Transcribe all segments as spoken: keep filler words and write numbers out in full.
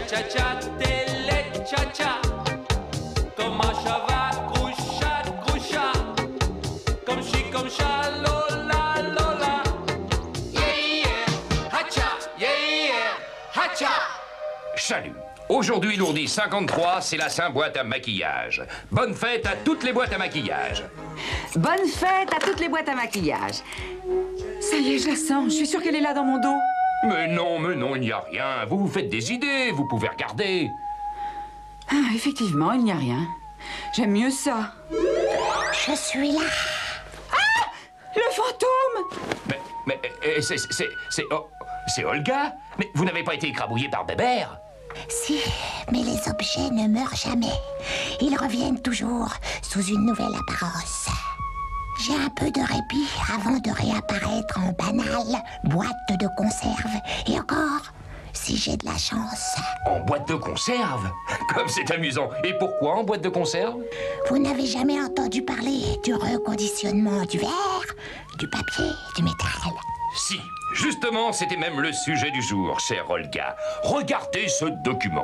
cha-cha, télé, cha-cha. Comme un chava, groucha, groucha. Comme chi, comme cha, lola, lola. Yeah, yeah, hacha, yeah, yeah, hacha. Salut. Aujourd'hui, l'ourdi cinquante-trois, c'est la Saint-Boîte à maquillage. Bonne fête à toutes les boîtes à maquillage. Bonne fête à toutes les boîtes à maquillage. Ça y est, je la sens. Je suis sûre qu'elle est là dans mon dos. Mais non, mais non, il n'y a rien. Vous vous faites des idées, vous pouvez regarder. Ah, effectivement, il n'y a rien. J'aime mieux ça. Je suis là. Ah! Le fantôme! Mais, mais, euh, c'est, c'est, c'est, oh, c'est Olga? Mais vous n'avez pas été écrabouillé par Bébert? Si, mais les objets ne meurent jamais. Ils reviennent toujours sous une nouvelle apparence. J'ai un peu de répit avant de réapparaître en banale boîte de conserve. Et encore, si j'ai de la chance. En boîte de conserve? Comme c'est amusant. Et pourquoi en boîte de conserve? Vous n'avez jamais entendu parler du reconditionnement du verre, du papier, du métal? Si, justement, c'était même le sujet du jour, chère Olga. Regardez ce document.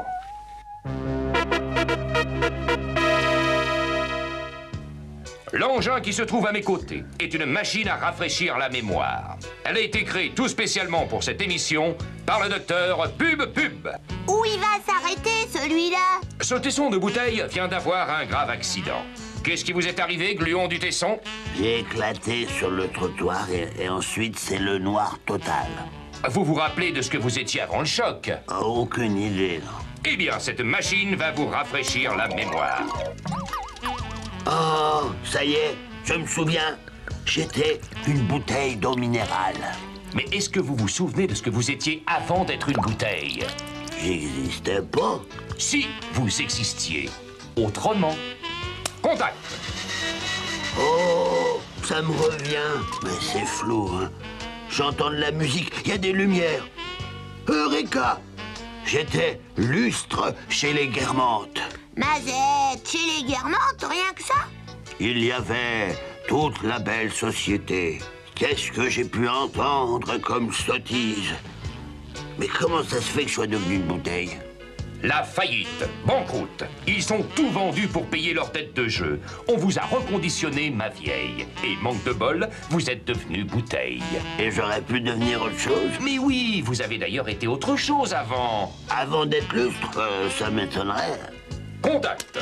L'engin qui se trouve à mes côtés est une machine à rafraîchir la mémoire. Elle a été créée tout spécialement pour cette émission par le docteur Pub Pub. Où il va s'arrêter, celui-là? Ce tesson de bouteille vient d'avoir un grave accident. Qu'est-ce qui vous est arrivé, gluon du tesson? J'ai éclaté sur le trottoir et, et ensuite c'est le noir total. Vous vous rappelez de ce que vous étiez avant le choc? Aucune idée, non. Eh bien, cette machine va vous rafraîchir la mémoire. Oh, ça y est, je me souviens. J'étais une bouteille d'eau minérale. Mais est-ce que vous vous souvenez de ce que vous étiez avant d'être une bouteille? J'existais pas. Si, vous existiez. Autrement. Contact. Oh, ça me revient. Mais c'est flou, hein. J'entends de la musique, il y a des lumières. Eureka! J'étais lustre chez les Guermantes. Mazette, chez les Guermantes, rien que ça? Il y avait toute la belle société. Qu'est-ce que j'ai pu entendre comme sottise? Mais comment ça se fait que je sois devenu une bouteille? La faillite, banqueroute. Ils ont tout vendu pour payer leur dette de jeu. On vous a reconditionné, ma vieille. Et manque de bol, vous êtes devenue bouteille. Et j'aurais pu devenir autre chose? Mais oui, vous avez d'ailleurs été autre chose avant. Avant d'être lustre, euh, ça m'étonnerait. Contact.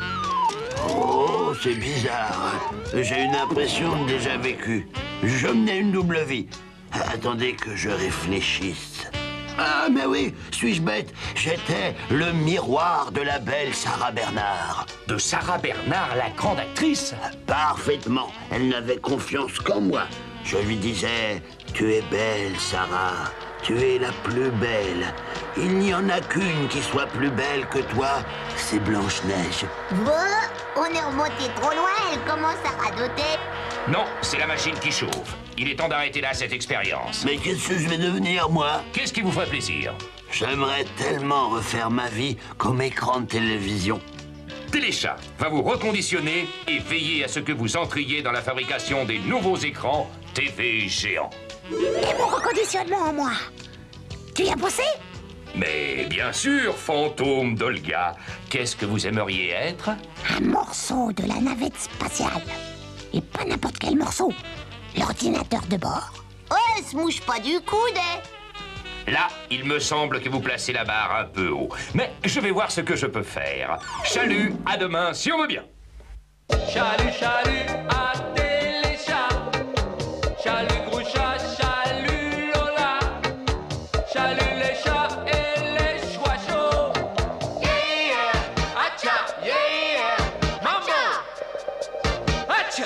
Oh, c'est bizarre. J'ai une impression de déjà vécu. Je menais une double vie. Attendez que je réfléchisse. Ah, mais oui, suis-je bête? J'étais le miroir de la belle Sarah Bernard. De Sarah Bernard, la grande actrice? Parfaitement. Elle n'avait confiance qu'en moi. Je lui disais, tu es belle, Sarah. Tu es la plus belle. Il n'y en a qu'une qui soit plus belle que toi, c'est Blanche-Neige. Bon, on est remonté trop loin, elle commence à radoter. Non, c'est la machine qui chauffe. Il est temps d'arrêter là cette expérience. Mais qu'est-ce que je vais devenir, moi? Qu'est-ce qui vous ferait plaisir? J'aimerais tellement refaire ma vie comme écran de télévision. Téléchat va vous reconditionner et veiller à ce que vous entriez dans la fabrication des nouveaux écrans T V géants. Et mon reconditionnement en moi? Tu y as pensé? Mais bien sûr, fantôme d'Olga. Qu'est-ce que vous aimeriez être? Un morceau de la navette spatiale. Et pas n'importe quel morceau. L'ordinateur de bord. Oh, elle se mouche pas du coude, hein? Là, il me semble que vous placez la barre un peu haut. Mais je vais voir ce que je peux faire. Chalut, à demain, si on veut bien. Chalut, chalut, à téléchat. Chalut, groucha, chalut, lola. Chalut, les chats et les choix chauds. Yeah, yeah, hacha, yeah, yeah, mambo. Hacha.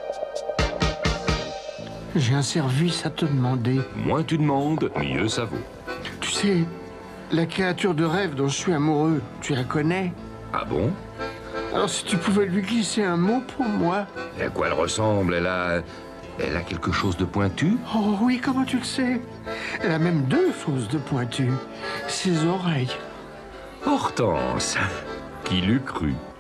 J'ai un service à te demander. Moins tu demandes, mieux ça vaut. Tu sais, la créature de rêve dont je suis amoureux, tu la connais? Ah bon? Alors si tu pouvais lui glisser un mot pour moi. Et à quoi elle ressemble? Elle a... Elle a quelque chose de pointu? Oh oui, comment tu le sais? Elle a même deux choses de pointu. Ses oreilles. Hortense, qui l'eût cru?